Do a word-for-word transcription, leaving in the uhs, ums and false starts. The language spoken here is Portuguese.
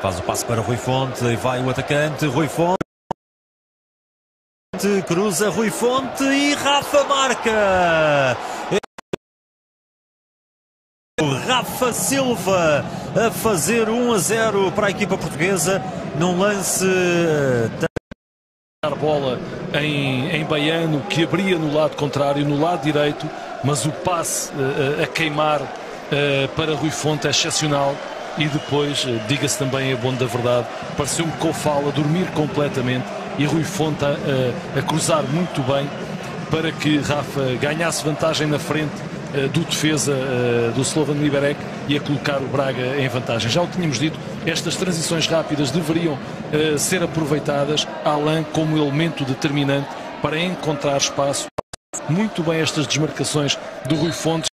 Faz o passo para Rui Fonte e vai o atacante. Rui Fonte. Cruza Rui Fonte e Rafa marca. O Rafa Silva a fazer um a zero para a equipa portuguesa num lance. A bola em, em Baiano, que abria no lado contrário, no lado direito, mas o passe uh, a queimar uh, para Rui Fonte é excepcional. E depois, uh, diga-se também a bom da verdade, pareceu-me Coufal a dormir completamente e Rui Fonte a, a cruzar muito bem para que Rafa ganhasse vantagem na frente uh, do defesa uh, do Slovan Liberec e a colocar o Braga em vantagem. Já o tínhamos dito, estas transições rápidas deveriam uh, ser aproveitadas, Alain como elemento determinante para encontrar espaço. Muito bem estas desmarcações do Rui Fonte.